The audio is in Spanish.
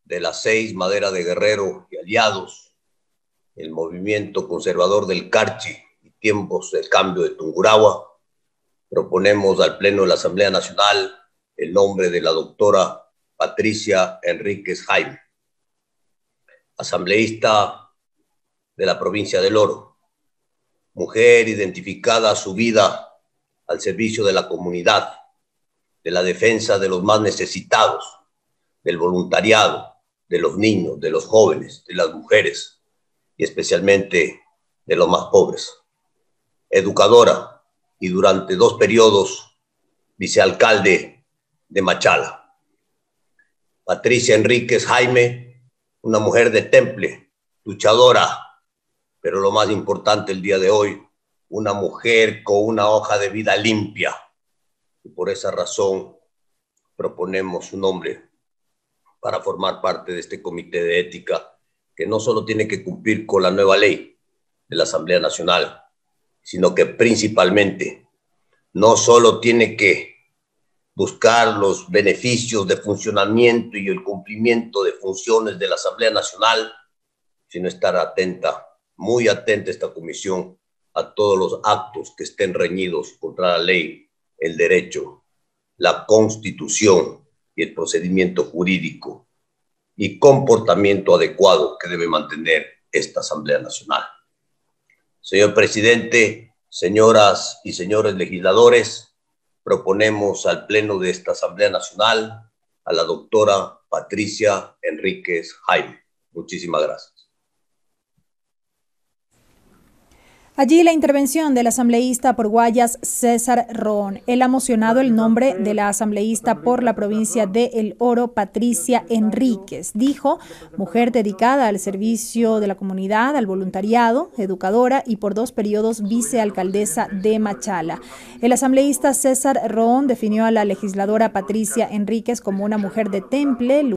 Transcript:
de las 6, Madera de Guerrero y aliados, el movimiento conservador del Carchi y tiempos del cambio de Tungurahua, proponemos al Pleno de la Asamblea Nacional el nombre de la doctora Patricia Enríquez Jaime, asambleísta de la provincia del Oro, mujer identificada a su vida al servicio de la comunidad, de la defensa de los más necesitados, del voluntariado, de los niños, de los jóvenes, de las mujeres y especialmente de los más pobres. Educadora y durante 2 periodos vicealcalde de Machala. Patricia Enríquez Jaime, una mujer de temple, luchadora, pero lo más importante el día de hoy, una mujer con una hoja de vida limpia. Y por esa razón proponemos su nombre para formar parte de este comité de ética que no solo tiene que cumplir con la nueva ley de la Asamblea Nacional, sino que principalmente no solo tiene que buscar los beneficios de funcionamiento y el cumplimiento de funciones de la Asamblea Nacional, sino estar atenta, muy atenta esta comisión a todos los actos que estén reñidos contra la ley, el derecho, la Constitución y el procedimiento jurídico y comportamiento adecuado que debe mantener esta Asamblea Nacional. Señor presidente, señoras y señores legisladores, proponemos al Pleno de esta Asamblea Nacional a la doctora Patricia Enríquez Jaime. Muchísimas gracias. Allí la intervención del asambleísta por Guayas, César Roón. Él ha mocionado el nombre de la asambleísta por la provincia de El Oro, Patricia Enríquez. Dijo, mujer dedicada al servicio de la comunidad, al voluntariado, educadora y por 2 periodos vicealcaldesa de Machala. El asambleísta César Roón definió a la legisladora Patricia Enríquez como una mujer de temple,